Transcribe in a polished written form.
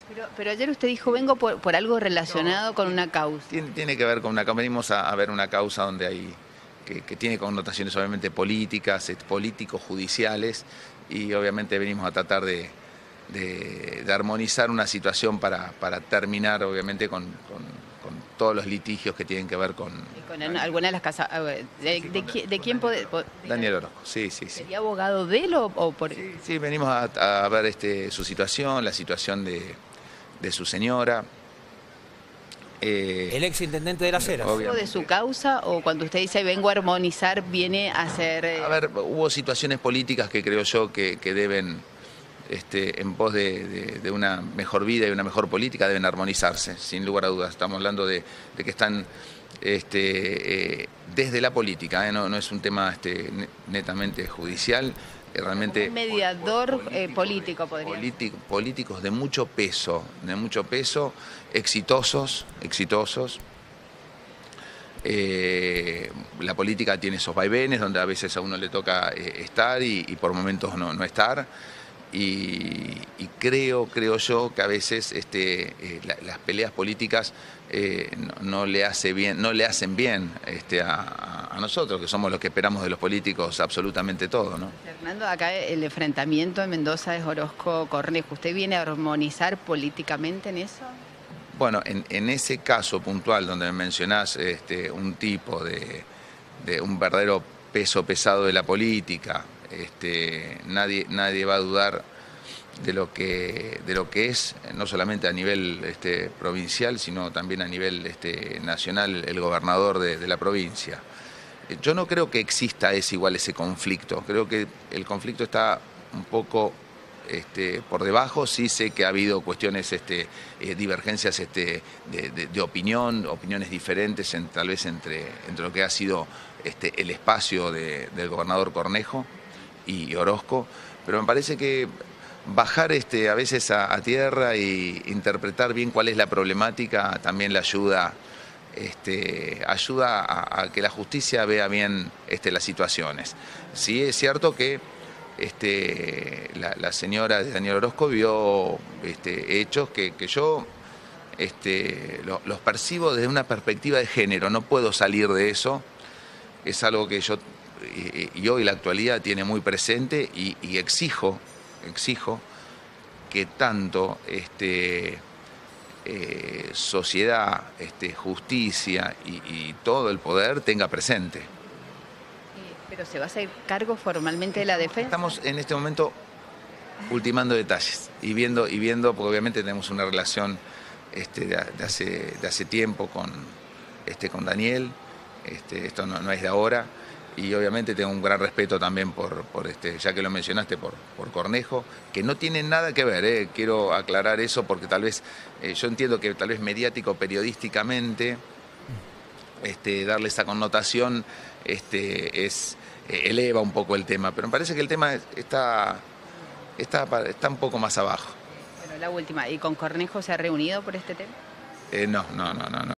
Pero ayer usted dijo, vengo por algo relacionado con una causa. Tiene que ver con una causa, venimos a ver una causa donde hay, que tiene connotaciones obviamente políticas, político-judiciales, y obviamente venimos a tratar de armonizar una situación para terminar obviamente con todos los litigios que tienen que ver con... Y con alguna de las casas... ¿De quién Daniel Orozco, sí. ¿Sería abogado de él o por...? Sí, venimos a ver su situación, la situación de su señora. El ex intendente de Las Heras. ¿De su causa o cuando usted dice vengo a armonizar viene a ser...? A ver, hubo situaciones políticas que creo yo que deben, en pos de una mejor vida y una mejor política, deben armonizarse, sin lugar a dudas. Estamos hablando de que están desde la política, no es un tema netamente judicial. Realmente un mediador político, podría políticos de mucho peso, exitosos. La política tiene esos vaivenes donde a veces a uno le toca estar y por momentos no estar. Y creo yo que a veces las peleas políticas no le hacen bien a nosotros, que somos los que esperamos de los políticos absolutamente todo, ¿no? Fernando, acá el enfrentamiento en Mendoza es Orozco-Cornejo. ¿Usted viene a armonizar políticamente en eso? Bueno, en ese caso puntual donde me mencionás un tipo de un verdadero peso pesado de la política, nadie va a dudar de lo que es, no solamente a nivel provincial, sino también a nivel nacional, el gobernador de la provincia. Yo no creo que exista igual ese conflicto, creo que el conflicto está un poco por debajo. Sí sé que ha habido cuestiones, divergencias de opiniones diferentes tal vez entre lo que ha sido el espacio del gobernador Cornejo y Orozco, pero me parece que bajar a veces a tierra e interpretar bien cuál es la problemática también le ayuda a que la justicia vea bien las situaciones. Sí es cierto que la señora de Daniel Orozco vio hechos que yo los percibo desde una perspectiva de género, no puedo salir de eso, es algo que yo y hoy la actualidad tiene muy presente y exijo que tanto sociedad, justicia y todo el poder tenga presente. ¿Pero se va a hacer cargo formalmente de la defensa? Estamos en este momento ultimando detalles y viendo, porque obviamente tenemos una relación de hace tiempo con Daniel, esto no es de ahora, y obviamente tengo un gran respeto también por ya que lo mencionaste, por Cornejo, que no tiene nada que ver, quiero aclarar eso porque tal vez, yo entiendo que tal vez mediático, periodísticamente, darle esa connotación eleva un poco el tema, pero me parece que el tema está un poco más abajo. Bueno, la última, ¿y con Cornejo se ha reunido por este tema? No.